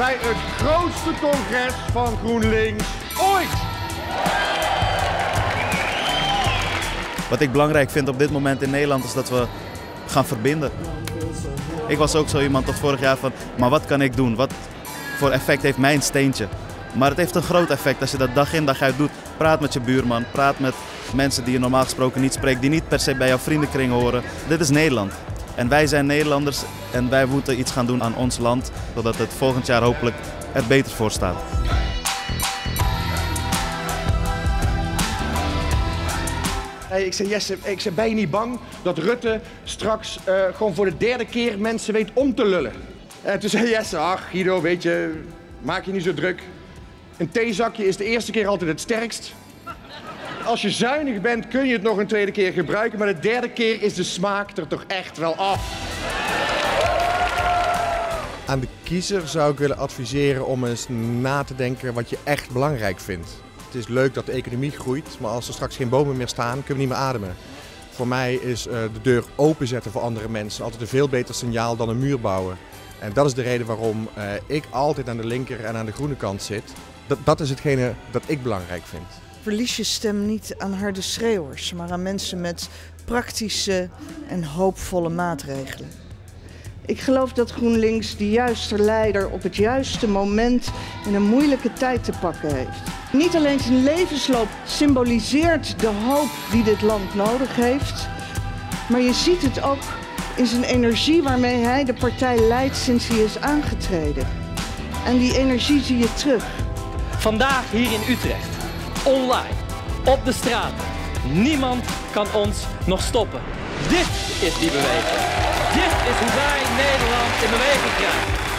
bij het grootste congres van GroenLinks ooit. Wat ik belangrijk vind op dit moment in Nederland is dat we gaan verbinden. Ik was ook zo iemand tot vorig jaar van, maar wat kan ik doen? Wat voor effect heeft mijn steentje? Maar het heeft een groot effect als je dat dag in dag uit doet. Praat met je buurman, praat met mensen die je normaal gesproken niet spreekt, die niet per se bij jouw vriendenkring horen. Dit is Nederland. En wij zijn Nederlanders en wij moeten iets gaan doen aan ons land, zodat het volgend jaar hopelijk er beter voor staat. Hey, ik zei Jesse, ben je niet bang dat Rutte straks gewoon voor de 3e keer mensen weet om te lullen? En toen zei Jesse, ach Guido, weet je, maak je niet zo druk. Een theezakje is de eerste keer altijd het sterkst. Als je zuinig bent kun je het nog een 2e keer gebruiken, maar de 3e keer is de smaak er toch echt wel af. Aan de kiezer zou ik willen adviseren om eens na te denken wat je echt belangrijk vindt. Het is leuk dat de economie groeit, maar als er straks geen bomen meer staan, kunnen we niet meer ademen. Voor mij is de deur openzetten voor andere mensen altijd een veel beter signaal dan een muur bouwen. En dat is de reden waarom ik altijd aan de linker en aan de groene kant zit. Dat is hetgene dat ik belangrijk vind. Verlies je stem niet aan harde schreeuwers, maar aan mensen met praktische en hoopvolle maatregelen. Ik geloof dat GroenLinks de juiste leider op het juiste moment in een moeilijke tijd te pakken heeft. Niet alleen zijn levensloop symboliseert de hoop die dit land nodig heeft, maar je ziet het ook in zijn energie waarmee hij de partij leidt sinds hij is aangetreden. En die energie zie je terug. Vandaag hier in Utrecht, online, op de straten. Niemand kan ons nog stoppen. Dit is die beweging. Dit is hoe wij Nederland in beweging krijgen.